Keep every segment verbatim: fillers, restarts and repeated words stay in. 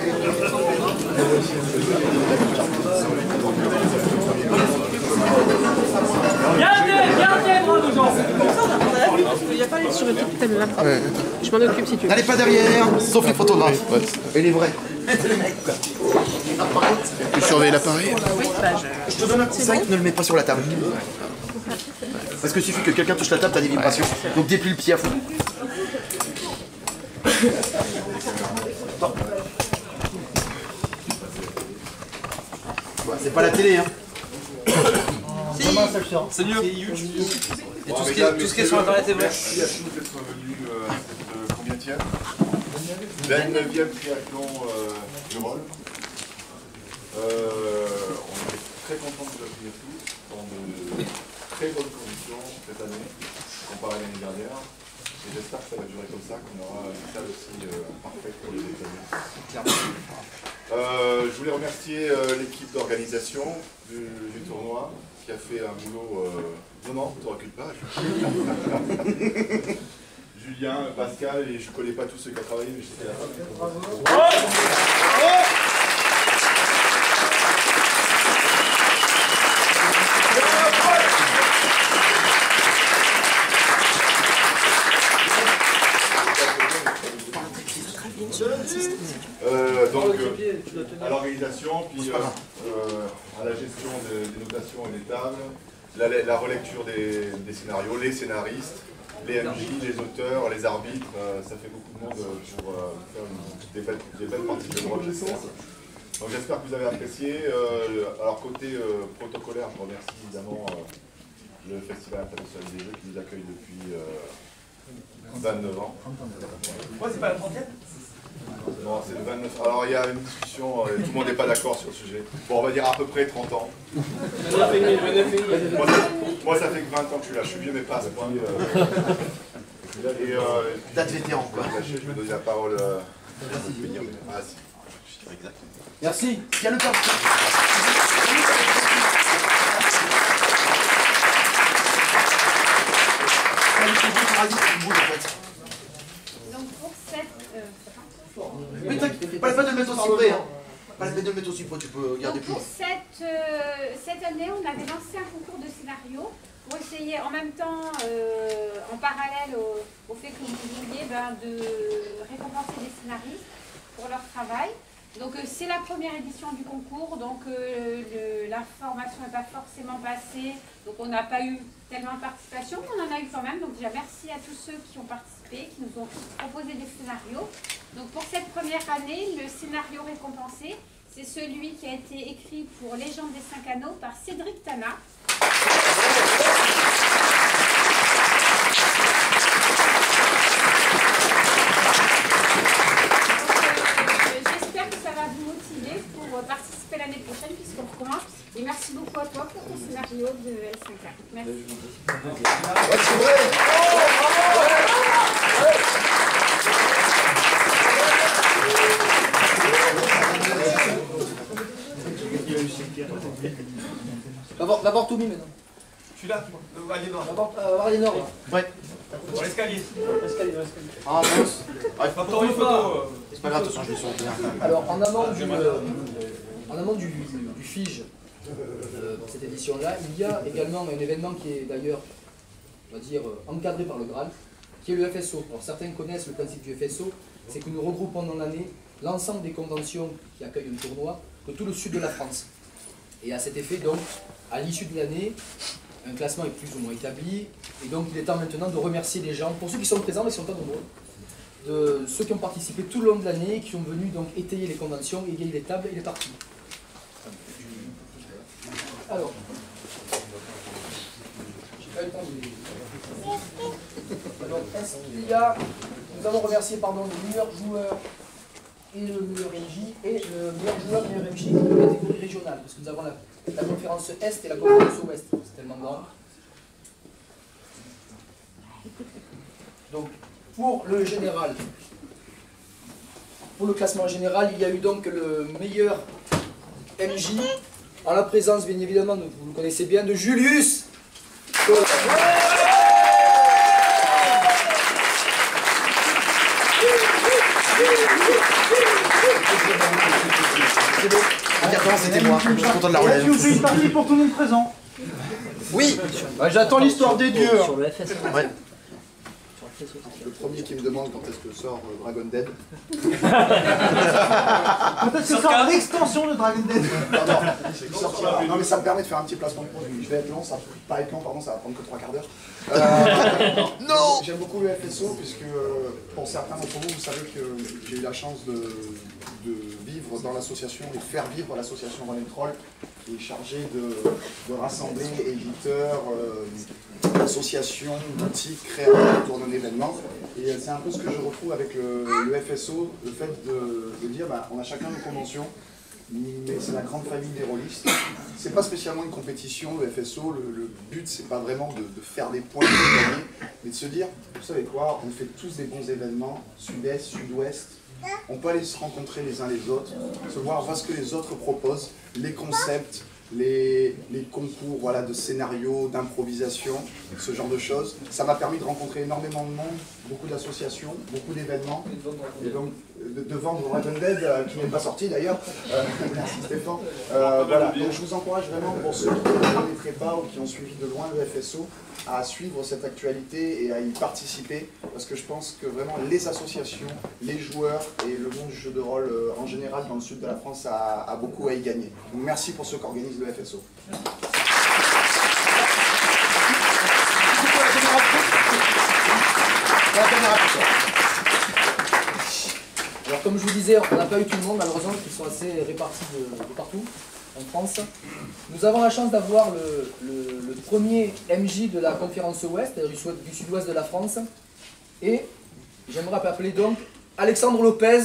Gardez, gardez, bravo Jean. Il n'y a pas les sur le thème là. Ouais. Je m'en occupe si tu veux. N'allez pas derrière, sauf les photographes. Et les vrais. Tu surveilles l'appareil? Oui, bah je... Je te donne un conseil, ne le mets pas sur la table. Parce que suffit que quelqu'un touche la table, t'as des vibrations. Donc déplie le pied à fond. C'est pas la télé, hein. C'est mieux. Et tout, ce qui est, tout ce qui est sur internet est vrai. Merci à tous d'être venus euh, à cette combienième vingt-neuvième triathlon euh, du Roll. Euh, on est très contents de vous accueillir tous dans de très bonnes conditions cette année, comparé à l'année dernière. Et j'espère que ça va durer comme ça, qu'on aura une salle aussi euh, parfaite pour les examens. Euh, je voulais remercier euh, l'équipe d'organisation du, du tournoi qui a fait un boulot... Euh... Non, non, tu ne recules pas. Julien, Pascal, et je ne connais pas tous ceux qui ont travaillé, mais j'étais là. Euh, donc euh, à l'organisation, puis euh, euh, à la gestion des, des notations et des tables, la, la relecture des, des scénarios, les scénaristes, les M J, les auteurs, les arbitres, euh, ça fait beaucoup de monde pour euh, faire une, des, belles, des belles parties de rôle, j'espère. Donc j'espère que vous avez apprécié. Euh, alors côté euh, protocolaire, je remercie évidemment euh, le Festival international des jeux qui nous accueille depuis euh, vingt-neuf ans. Moi, c'est pas la trentième? Non, c'est le vingt-neuf. Alors il y a une discussion, euh, tout le monde n'est pas d'accord sur le sujet. Bon, on va dire à peu près trente ans. Moi, ça, moi ça fait que vingt ans que je suis là, je suis vieux mais pas à ce point. Euh, et, euh, Date vétéran, quoi. Je vais donner la parole euh, à ah, si. Je dirais exactement. Merci. Tiens le temps. Donc pour cette... Euh, Mais t'inquiète, pas la peine de le mettre aussi près, hein. Pas la peine de le mettre aussi près, tu peux garder plus. Donc pour cette, euh, cette année, on avait lancé un concours de scénario pour essayer en même temps, euh, en parallèle au, au fait que vous vouliez, ben, de récompenser des scénaristes pour leur travail. Donc euh, c'est la première édition du concours, donc euh, l'information n'est pas forcément passée, donc on n'a pas eu tellement de participation, mais on en a eu quand même. Donc déjà merci à tous ceux qui ont participé, qui nous ont proposé des scénarios. Donc pour cette première année, le scénario récompensé, c'est celui qui a été écrit pour Légende des Cinq Anneaux par Cédric Tana. Participer l'année prochaine puisqu'on recommence. Et merci beaucoup à toi pour ton scénario de L cinq A. Merci. Va voir Toumi maintenant. Je suis là, le Aliénor. Va voir Aliénor. Ouais. Sur l'escalier. Ah mince. Pas pour une photo. C'est pas grave, de toute façon je le sens bien. Alors en amont du, euh, en amont du, du Fige, euh, dans cette édition-là, il y a également un événement qui est d'ailleurs, on va dire, encadré par le Graal, qui est le F S O. Alors certains connaissent le principe du F S O, c'est que nous regroupons dans l'année l'ensemble des conventions qui accueillent un tournoi de tout le sud de la France. Et à cet effet, donc, à l'issue de l'année, un classement est plus ou moins établi, et donc il est temps maintenant de remercier les gens, pour ceux qui sont présents, mais qui ne sont pas nombreux, de ceux qui ont participé tout le long de l'année, qui sont venus donc étayer les conventions, égayer les tables et les parties. Alors, j'ai pas eu le temps de... Alors, est-ce qu'il y a... Nous allons remercier pardon, le meilleur joueur et le meilleur M J, et le meilleur joueur et le meilleur M J de la catégorie régionale, parce que nous avons la, la conférence Est et la conférence Ouest, c'est tellement grand. Donc, pour le général, pour le classement général, il y a eu donc le meilleur M J, en la présence, bien évidemment, vous le connaissez bien, de Julius. Non, c'était moi. Je suis content de la relève. Tu nous fais une partie pour tout le monde présent. Oui. Bah, j'attends l'histoire des dieux. Sur le F S. Ouais. Le premier qui me demande quand est-ce que sort euh, Dragon Dead. Quand est-ce que sort l'extension de Dragon Dead? Non, non, il sortira. Non, mais ça me permet de faire un petit placement de produit. Je vais être long, ça va pas être long, pardon, ça va prendre que trois quarts d'heure. Euh, non. J'aime beaucoup le F S O puisque euh, pour certains d'entre vous, vous savez que j'ai eu la chance de, de vivre dans l'association et de faire vivre l'association Run and Troll, qui est chargée de, de rassembler éditeurs, euh, associations, boutiques, créateurs autour d'un événement. Et c'est un peu ce que je retrouve avec le, le F S O, le fait de, de dire bah, on a chacun nos conventions, mais c'est la grande famille des rôlistes. C'est pas spécialement une compétition, le F S O, le, le but c'est pas vraiment de, de faire des points, de gagner, mais de se dire, vous savez quoi, on fait tous des bons événements, sud-est, sud-ouest, on peut aller se rencontrer les uns les autres, se voir, voir ce que les autres proposent, les concepts, les, les concours voilà, de scénarios, d'improvisation, ce genre de choses. Ça m'a permis de rencontrer énormément de monde, beaucoup d'associations, beaucoup d'événements, et donc de, de vendre Dragon Dead, euh, qui n'est pas sorti d'ailleurs. Euh, merci Stéphane. Euh, voilà. Donc je vous encourage vraiment, pour ceux qui ne connaîtraient pas ou qui ont suivi de loin le F S O, à suivre cette actualité et à y participer, parce que je pense que vraiment les associations, les joueurs et le monde du jeu de rôle euh, en général dans le sud de la France a, a beaucoup à y gagner. Donc merci pour ceux qui organisent le F S O. Alors comme je vous disais, on n'a pas eu tout le monde malheureusement, qui sont assez répartis de, de partout en France. Nous avons la chance d'avoir le, le, le premier M J de la conférence Ouest, du, du sud-ouest de la France. Et j'aimerais appeler donc Alexandre Lopez.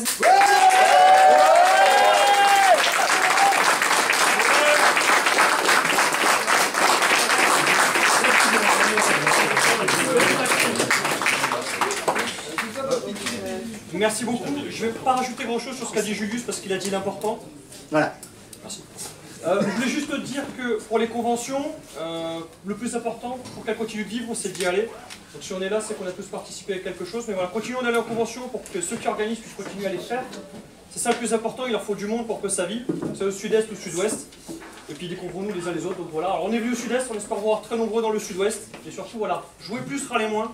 Merci beaucoup. Je ne vais pas rajouter grand chose sur ce qu'a dit Julius parce qu'il a dit l'important. Voilà. Merci. Euh, je voulais juste dire que pour les conventions, euh, le plus important pour qu'elles continuent de vivre, c'est d'y aller. Donc si on est là, c'est qu'on a tous participé à quelque chose. Mais voilà, continuons d'aller en convention pour que ceux qui organisent puissent continuer à les faire. C'est ça le plus important, il leur faut du monde pour que ça vive. C'est au sud-est ou au sud-ouest. Et puis découvrons-nous les uns les autres. Donc voilà, alors on est venu au sud-est, on espère voir très nombreux dans le sud-ouest. Et surtout, voilà, jouez plus, râlez moins.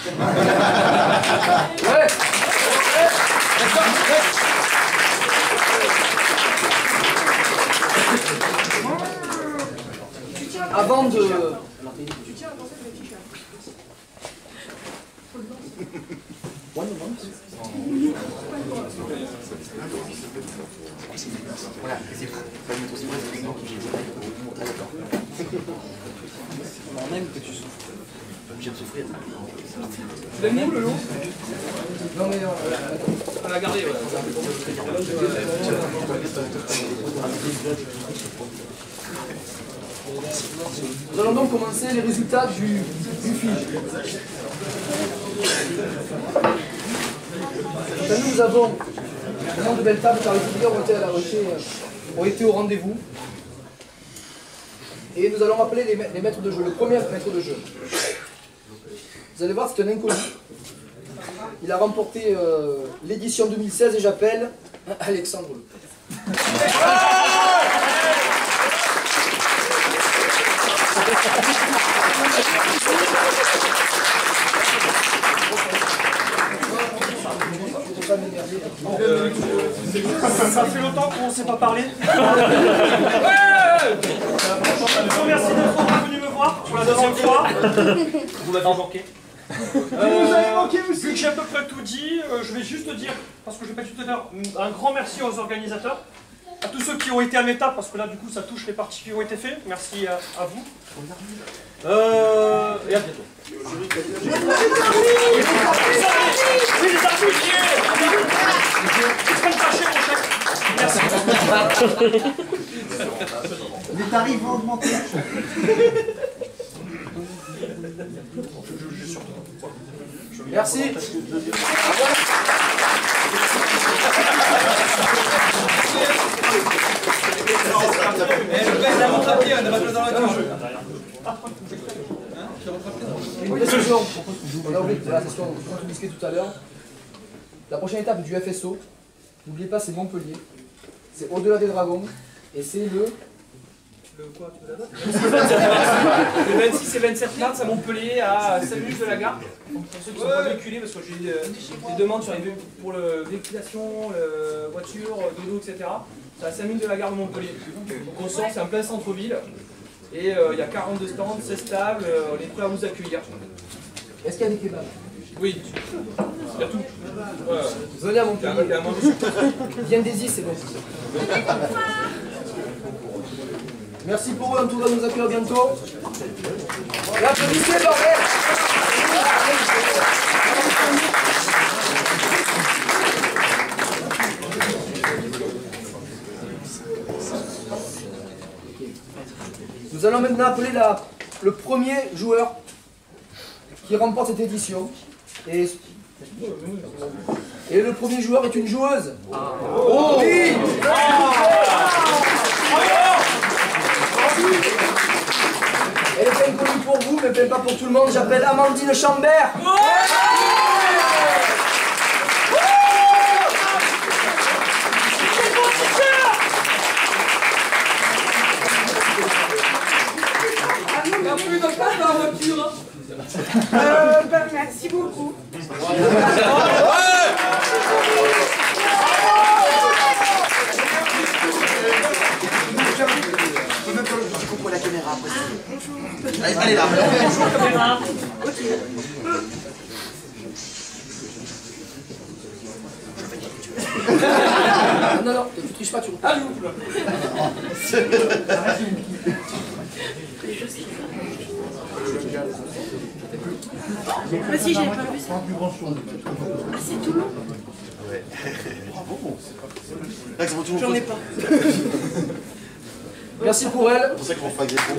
Ouais. Avant de... Tu tiens à penser de le t-shirt. Voilà, c'est pas le mettre aussi près, c'est bon. On aime que tu souffres. Pas obligé de souffrir. Tu l'aimes où le lot? Non mais non, on l'a gardé, ouais. Nous allons donc commencer les résultats du, du Fige. Nous, nous avons un nombre de belles tables car les figures ont été, à la été, ont été au rendez-vous. Et nous allons appeler les, ma les maîtres de jeu. Le premier maître de jeu. Vous allez voir, c'est un inconnu. Il a remporté euh, l'édition deux mille seize et j'appelle Alexandre Lopez. Euh, ça fait longtemps qu'on ne s'est pas parlé. Ouais. Je vous remercie d'être venu me voir pour la deuxième fois. Vous m'avez manqué. Euh, Vous avez manqué aussi. Vu que j'ai à peu près tout dit, euh, je vais juste dire, parce que je l'ai pas dit tout à l'heure, un grand merci aux organisateurs, à tous ceux qui ont été à mes tables, parce que là du coup ça touche les parties qui ont été faites. Merci à, à vous. Euh, et à bientôt. Merci. Les tarifs vont augmenter. Merci. Oui, session. On a oublié la session qu'on discutait tout à l'heure. La prochaine étape du F S O, n'oubliez pas, c'est Montpellier. C'est au-delà des dragons. Et c'est le... Le quoi, tu veux la date Le vingt-six et vingt-sept mars à Montpellier, à cinq minutes de la gare. Pour ceux qui sont pas véhiculés, parce que j'ai euh, des demandes sur les vé- pour le véhiculation, le voiture, dodo, et cetera. C'est à cinq minutes de la gare de Montpellier. Donc on sort, c'est en plein centre-ville. Et euh, il y a quarante-deux stands, seize tables, euh, on est prêt à vous accueillir. Est-ce qu'il y a des kebabs? Oui, il y a tout. Ouais. Venez à Il y a- Montpellier. il y a un manger. Viens d'Aisy, c'est bon. Merci pour eux, en tout cas, de nous accueillir bientôt. Et applaudissez, bordel! Nous allons maintenant appeler la, le premier joueur qui remporte cette édition. Et, et le premier joueur est une joueuse. Oh oui! Elle est bien connue pour vous, mais peut-être pas pour tout le monde. J'appelle Amandine Chambert. Euh, ben, merci beaucoup. Je comprends la caméra après. Allez, allez là. Ah, non, non, tu triches pas, tu reprends. Ah si, j'avais pas vu ça. Ah, c'est tout long. Ouais. Bravo. J'en ai pas. Merci pour elle. C'est pour ça qu'on fait agresser.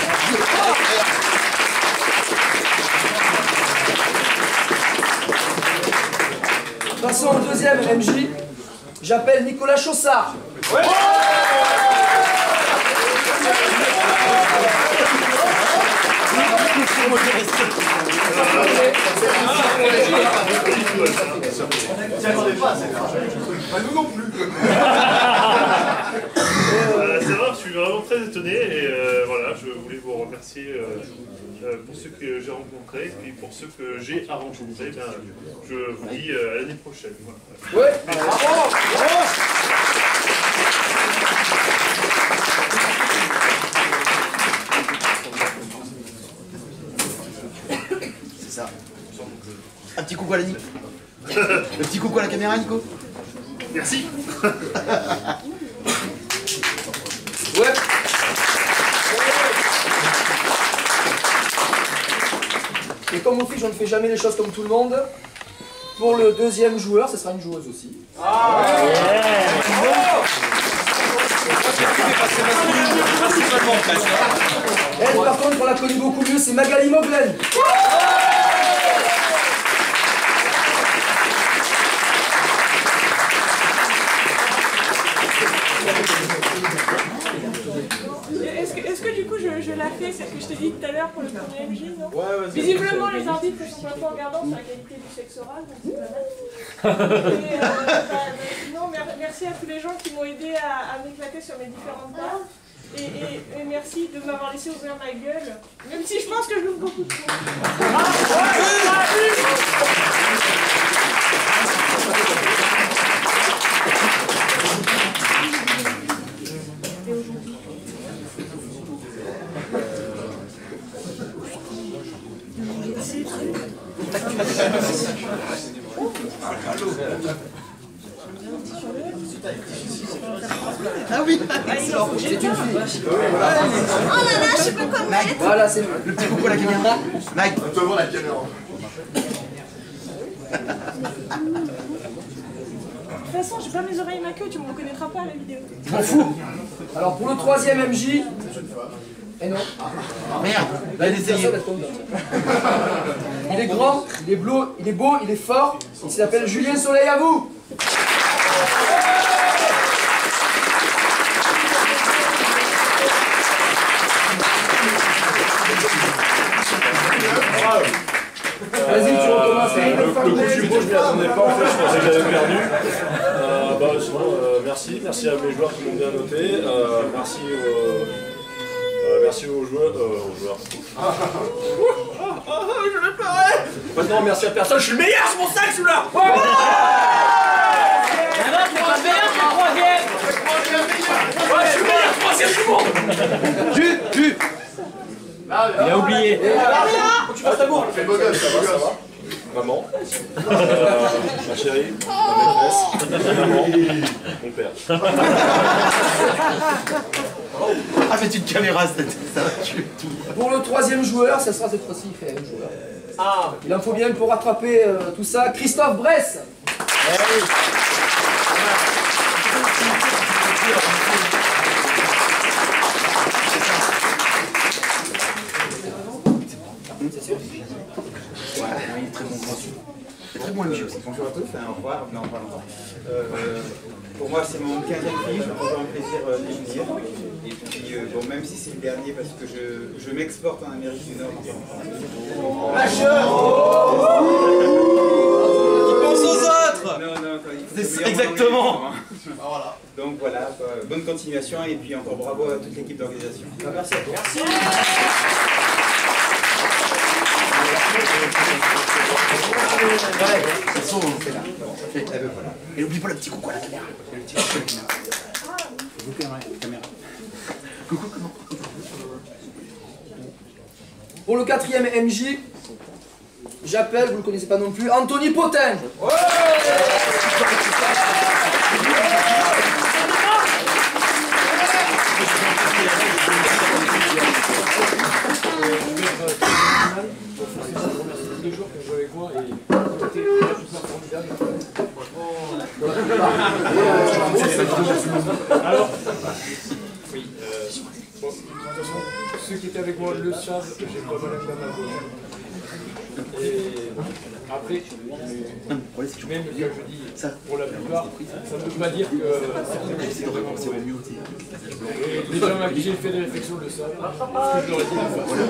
Passons au deuxième M J. J'appelle Nicolas Chaussard. Ouais. Nous non plus. Euh, c'est vrai, je suis vraiment très étonné et euh, voilà, je voulais vous remercier euh, euh, pour ceux que j'ai rencontrés et puis pour ceux que j'ai à rencontrer, ben, je vous dis euh, à l'année prochaine. Voilà. Ouais, bravo, bravo. C'est ça. Un petit coucou à la Nico. Le petit coucou à la caméra, Nico. Merci. Ouais. Et comme au fiche, on ne fait jamais les choses comme tout le monde. Pour le deuxième joueur, ce sera une joueuse aussi. Ah Elle, par contre, on la connaît beaucoup mieux, c'est Magali Moglen. Est-ce que, est-ce que du coup je, je la fais, celle que je t'ai dit tout à l'heure pour le premier M J, non? Ouais, vas-y. Visiblement les arbitres sont pas trop regardants sur la qualité du sexe oral, donc c'est pas mal. Et, euh, bah, bah, sinon, mer- merci à tous les gens qui m'ont aidé à, à m'éclater sur mes différentes tables. Et, et, et merci de m'avoir laissé ouvrir ma gueule, même si je pense que je l'ouvre beaucoup de fois. Ah oui, C'est une fille. Oh là là, je sais pas comment mettre. Voilà, c'est le petit coucou à la caméra. Mike. Devant la caméra. De toute façon, j'ai pas mes oreilles et ma queue, tu me reconnaîtras pas à la vidéo. Je m'en fous. Alors pour le troisième M J. Eh non. Merde, va l'essayer. Il est grand, il est bleu, il est beau, il est fort. Il s'appelle Julien Soleil, à vous. Vas-y, tu recommences. Le coup du beau, je m'y attendais pas en fait, je pensais que j'avais perdu. Euh, bah, sinon, euh, merci, merci. merci à mes joueurs qui m'ont bien noté. Euh, merci, aux, euh, merci aux joueurs. Euh, aux joueurs. Ah, je vais pleurer. Maintenant, merci à personne, je suis le meilleur, c'est mon sac celui-là. Ouais. Ah non, tu es pas meilleur, tu es troisième. Ouais, je suis meilleur, troisième du monde. Tu, tu. Il a oublié. Tu passes ta bourre. Fais le beau gosse, ça va, ça va. Maman, euh, ma chérie, ma maîtresse, maman, mon père. Ah, faites une caméra, ça va tuer tout. Pour le troisième joueur, ça sera cette fois-ci, il fait un joueur. Ah. Il en faut bien pour rattraper euh, tout ça. Christophe Bress. C'est sûr. Ouais, il est très bon. C'est très bon M J aussi. Bonjour à tous, enfin, au revoir, non pas longtemps. Euh, pour moi c'est mon quinzième film, j'ai toujours un plaisir euh, d'y venir. Et puis euh, bon, même si c'est le dernier parce que je, je m'exporte en Amérique du Nord. Lâcheur. Il pense aux autres. Non, non, il faut c'est se exactement. Voilà. Donc voilà, quoi, bonne continuation et puis encore bravo à toute l'équipe d'organisation. Merci à toi. Merci. Ouais, c'est son, c'est là. Et, eh ben voilà. Et n'oublie pas le petit coucou à la caméra. Le petit coucou à la caméra. Coucou caméra. Coucou comment? Pour le quatrième M J, j'appelle, vous ne le connaissez pas non plus, Anthony Potin. Ouais. Les joueurs qui ont joué avec moi et qui étaient formidables. Alors, oui, euh, bon, de toute façon, ceux qui étaient avec moi le savent, j'ai pas mal de mal à voir. Et après, même quand je dis pour la plupart, ça ne veut pas dire que c'est vraiment mauvais. Et les gens à qui j'ai fait des réflexions le savent, parce que je leur ai dit de faire ça.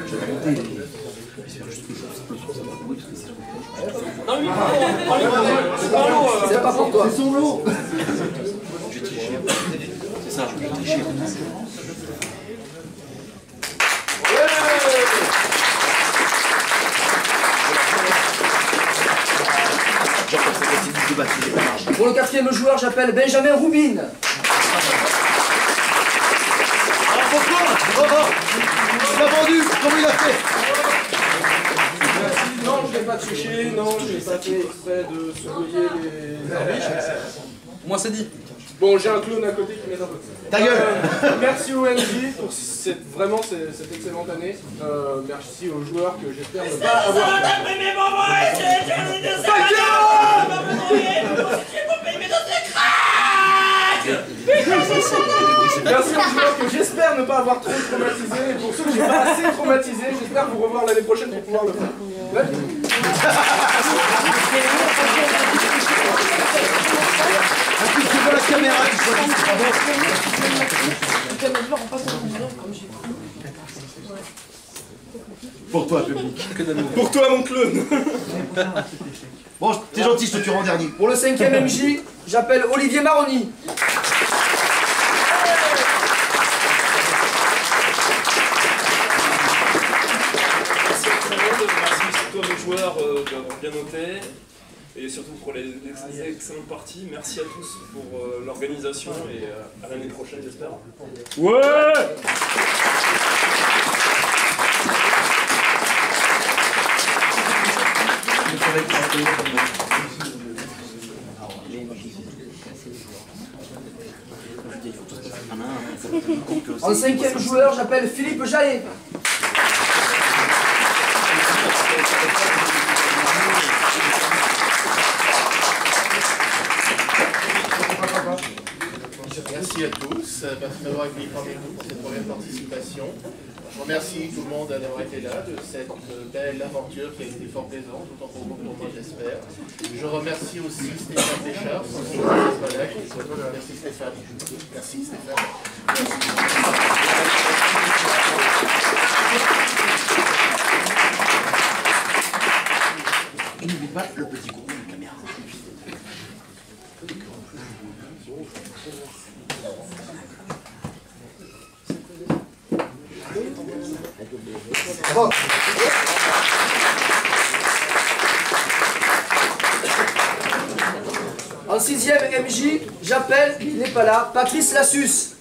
C'est pas pour toi. C'est son lot. Je vais tricher. C'est ça, je vais tricher. Pour le quatrième joueur, j'appelle Benjamin Roubin. Alors pourquoi? Oh oh, il l'a vendu. Comment il a fait? Non, je n'ai pas triché, non, je n'ai pas fait exprès de surveiller les arbitres. Moi, c'est dit. Bon, j'ai un clone à côté qui m'aide un peu. Ta gueule. Euh, Merci au M J pour cette, vraiment cette, cette excellente année. Euh, merci aux joueurs que j'espère ne pas avoir... Merci aux joueurs que j'espère ne pas avoir trop traumatisé. Et pour ceux que j'ai pas assez traumatisé, j'espère vous revoir l'année prochaine pour pouvoir le faire. Ouais. Un coup de dans la caméra, tu vois. Pour toi, public. Pour toi, mon clone. Bon, t'es gentil, je te tue en dernier. Pour le cinquième M J, j'appelle Olivier Maroni. Merci surtout à mes joueurs euh, d'avoir bien noté et surtout pour les, les excellentes parties. Merci à tous pour euh, l'organisation et euh, à l'année prochaine j'espère. Ouais. En cinquième joueur, j'appelle Philippe Jallet. Merci à tous, merci d'avoir accueilli parmi nous pour cette première participation. Je remercie tout le monde d'avoir été là, de cette belle aventure qui a été fort plaisante, autant pour vous que pour moi j'espère. Je remercie aussi Stéphane Deschamps, merci Stéphane. Merci Stéphane. Et n'oublie pas le petit groupe de caméra. Bravo. En sixième M J, j'appelle, il n'est pas là, Patrice Lassus.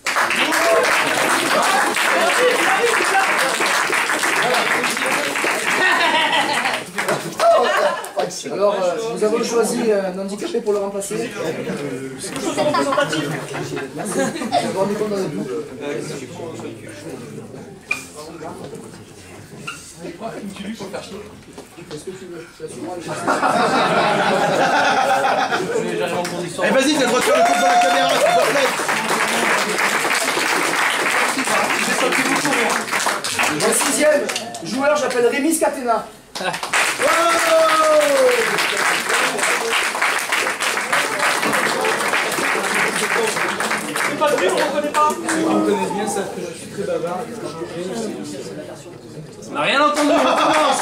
Alors, euh, nous avons choisi un handicapé pour le remplacer. C'est quelque chose de représentatif. Merci. Je vais rendre compte dans le bout. Qu'est-ce que tu veux? Eh vas-y, t'as le droit de faire le compte dans la caméra, s'il te plaît. En sixième joueur, j'appelle Rémi Scatena. C'est pas de rire, on ne reconnaît pas. Ceux qui me connaissent bien savent que je suis très bavard. On n'a rien entendu, on commence.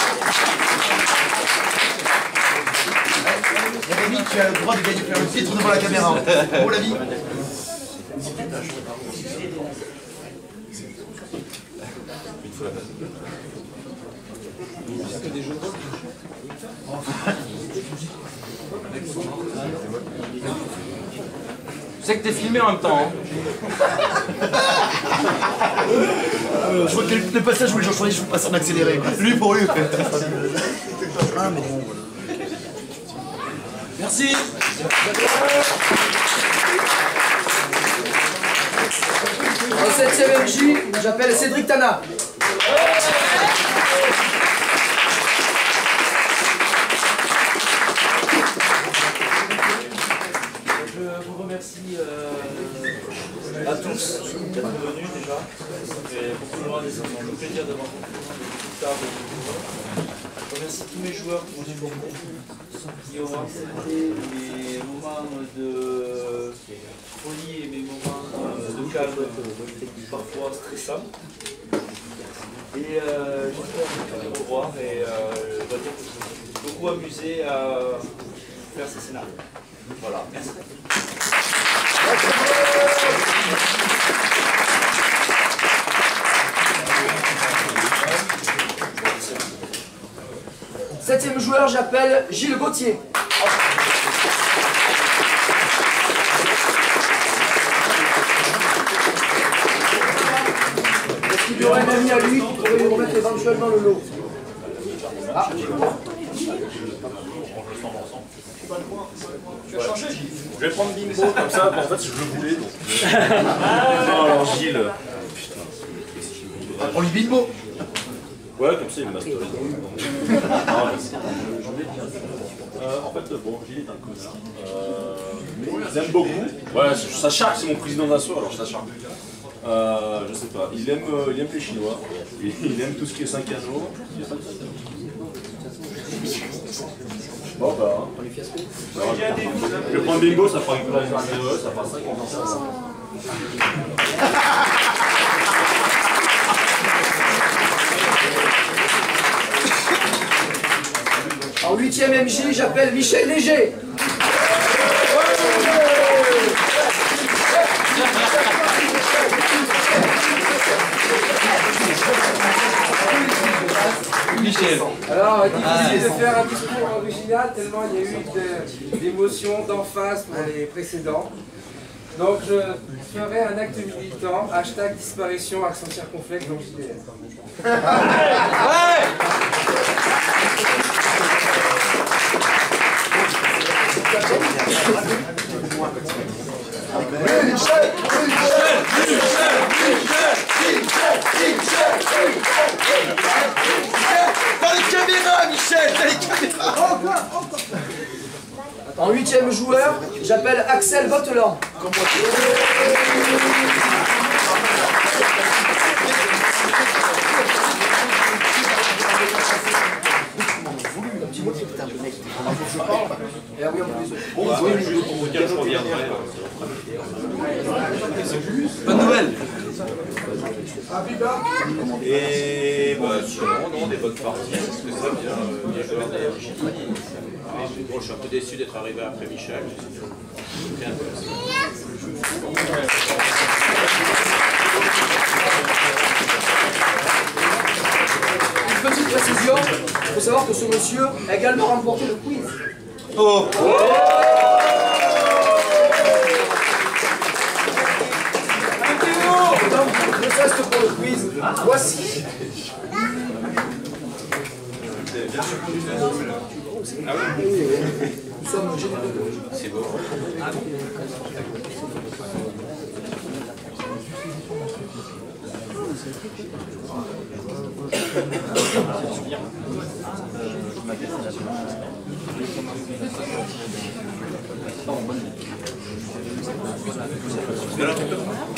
Rémi, tu as le droit de gagner faire le titre devant la caméra. Bon la vie. Je sais que t'es filmé en même temps. Hein. euh, je vois que le passage où les gens choisissent, je vous passe en accéléré. Lui pour lui. Ah, mais bon, voilà. Merci. En septième M J, j'appelle Cédric Tana. Je vous remercie euh, à tous d'être venus déjà. Ça fait beaucoup de mois et ça me fait le plaisir d'avoir beaucoup de tard. Je remercie tous mes joueurs qui m'ont supporté, qui ont accepté mes moments de folie et mes moments de calme, parfois stressants. Et euh, j'espère vous revoir et euh, je dois dire que je me suis beaucoup amusé à faire ces scénarios. Voilà, merci. Septième joueur, j'appelle Gilles Gauthier. Est-ce qu'il y aurait un ami à lui qui pourrait lui remettre éventuellement le lot? Ah. Tu as changé, Gilles. Je vais prendre Bingo comme ça, en fait je le voulais donc. Non alors Gilles. Putain. On lui Bingo. Ouais comme ça il me masterise. euh, En fait bon Gilles est un connard. Euh, mais il aime beaucoup. Ouais ça charge, c'est mon président d'assaut alors ça charge. Euh, je sais pas, il aime, euh, il aime les Chinois, il, il aime tout ce qui est cinq anneaux. Il y a pas de bon bah. On les fiasco. Je vais prendre Bingo, ça fera une place de ça fera cinq ans. En huitième M J, j'appelle Michel Léger. Michel. Alors, difficile de faire un discours original tellement il y a eu d'émotions, d'emphase pour les précédents. Donc je ferai un acte militant, hashtag disparition, accent circonflexe dans J D S. Dans les caméras, Michel, dans les caméras. En huitième joueur, j'appelle Axel Vautelan. Un petit mot qui est un peu mec. Et ah oui, on peut les autres. Bon, oui, juste pour vous dire que je reviendrai. Bonne nouvelle. Et bah, sinon, non, des bonnes parties, parce que ça vient euh, des joueurs de la Chine. Bon, je suis un peu déçu d'être arrivé après Michel. Très intéressant. savoir que ce monsieur a également remporté le quiz. Oh. Donc, ne serait-ce que pour le quiz, voici. Ah oui. Nous sommes généreux. C'est beau. Ah bon. Je